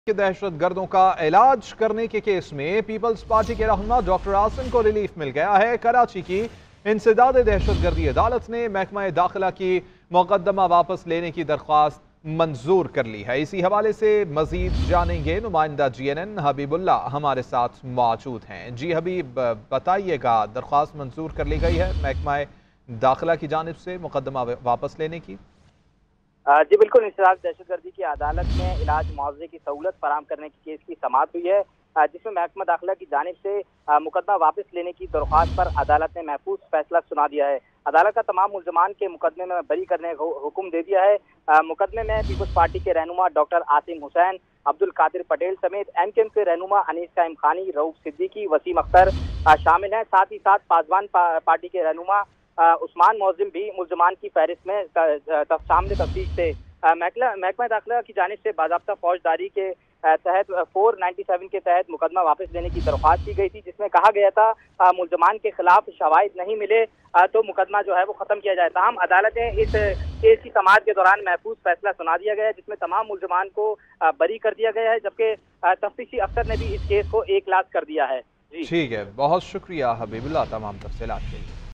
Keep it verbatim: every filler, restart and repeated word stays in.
کہ دہشت گردوں کا علاج کرنے کے کیس میں پیپلز پارٹی کے رہنما ڈاکٹر عاصم کو ریلیف مل گیا ہے۔ کراچی کی انسداد دہشت گردی عدالت نے محکمہ داخلہ کی مقدمہ واپس لینے کی درخواست منظور کر لی ہے۔ اسی حوالے سے مزید جانیں گے، نمائندہ جی این این حبیب اللہ ہمارے ساتھ موجود ہیں۔ جی حبیب، بتائیے گا، درخواست منظور کر لی گئی ہے محکمہ داخلہ کی جانب سے مقدمہ واپس لینے کی؟ جی بالکل، انسداد دہشت گردی کی عدالت میں علاج معاوضے کی سہولت فراہم کرنے کی کیس کی سماعت ہوئی ہے، جس میں محکمہ داخلہ کی جانب سے مقدمہ واپس لینے کی درخواست پر عدالت نے محفوظ فیصلہ سنا دیا ہے۔ عدالت کا تمام ملزمان کے مقدمے میں بری کرنے کا حکم دے دیا ہے۔ مقدمے میں پیپلز پارٹی کے رہنما ڈاکٹر عاصم حسین، عبد القادر پٹیل سمیت ایم کیو ایم کے رہنما انیس قائم خانی، رؤوف صدیقی، وسیم اختر شامل ہیں۔ ساتھ ہی ساتھ پاسبان پارٹی کے رہنما عثمان معظم بھی ملزمان کی فہرست میں سامنے تفتیش تھے۔ محکمہ داخلہ کی جانب سے باضابطہ فوجداری کے تحت فور نائنٹی سیون کے تحت مقدمہ واپس لینے کی درخواست کی گئی تھی، جس میں کہا گیا تھا ملزمان کے خلاف شواہد نہیں ملے تو مقدمہ جو ہے وہ ختم کیا جائے۔ تاہم عدالت نے اس کیس کی سماعت کے دوران محفوظ فیصلہ سنا دیا گیا ہے، جس میں تمام ملزمان کو بری کر دیا گیا ہے، جبکہ تفتیشی افسر نے بھی اس کیس کو ایک لاکھ کر دیا ہے۔ ٹھیک ہے، بہت شکریہ حبیب اللہ تمام تفصیلات کے لیے۔